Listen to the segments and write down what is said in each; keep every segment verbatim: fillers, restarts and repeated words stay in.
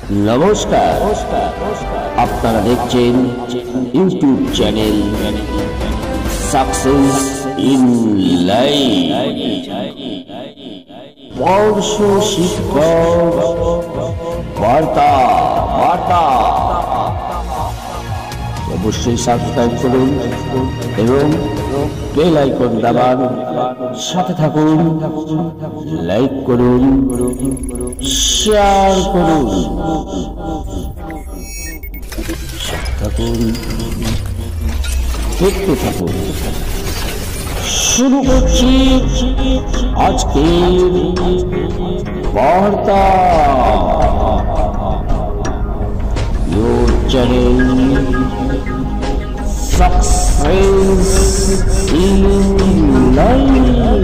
নমস্কার, আপনারা দেখছেন YouTube channel success in life. পরশ শিক্ষক বার্তা বার্তা অবশ্যই সাবস্ক্রাইব করুন এবং বেল আইকন দাবান, সাথে থাকুন, লাইক করুন, শেয়ার করুন, সাথে থাকুন, দেখতে থাকুন। শুরু করছি আজকের বার্তা। Your channel success in life.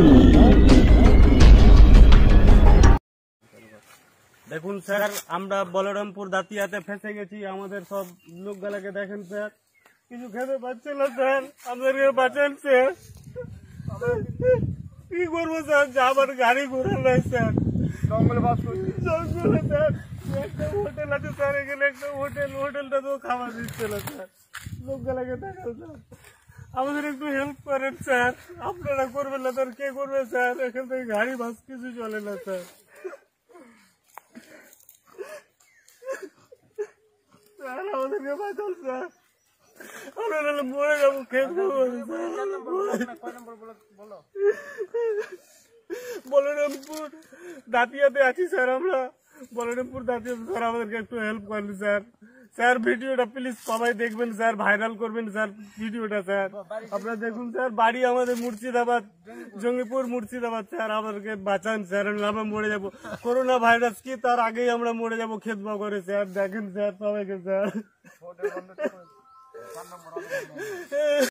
দেখুন স্যার, আমরা বলরামপুর দাতিয়াতে ফেসে গেছি। আমাদের সব লোকগুলাকে দেখেন স্যার, কিছু খেতে পাচ্ছে না স্যার, আমাদেরকে বাঁচান স্যার। কি করবো স্যার, যে আমার গাড়ি ঘোরা নাই স্যার, জঙ্গলে বাস করছি, জঙ্গলে স্যার। একটা হোটেল আছে স্যার, এখানে একটা হোটেল, হোটেলটা তো খাবার দিচ্ছে না স্যার। লোকগুলাকে দেখেন স্যার, আমাদের একটু হেল্প করেন স্যার। আপনারা করবেন না স্যার, কে করবে স্যার? এখান থেকে গাড়ি বাস কিছু চলে না স্যার। আমাদেরকে বাঁচান স্যার, আমরা নাহলে মরে যাবো, খেয়ে বলরামপুর দাতিয়াতে আছি স্যার। আমরা বলরামপুর দাতিয়াতে স্যার, আমাদেরকে একটু হেল্প করেন স্যার। স্যার ভিডিওটা প্লিজ সবাই দেখবেন স্যার, ভাইরাল করবেন স্যার ভিডিওটা স্যার। আপনারা দেখুন স্যার, বাড়ি আমাদের মুর্শিদাবাদ, জঙ্গিপুর মুর্শিদাবাদ স্যার। আমাদেরকে বাঁচান স্যার, আমরা মরে যাবো। করোনা ভাইরাস কি, তার আগেই আমরা মরে যাবো খেদমা করে স্যার। দেখেন স্যার সবাইকে স্যার।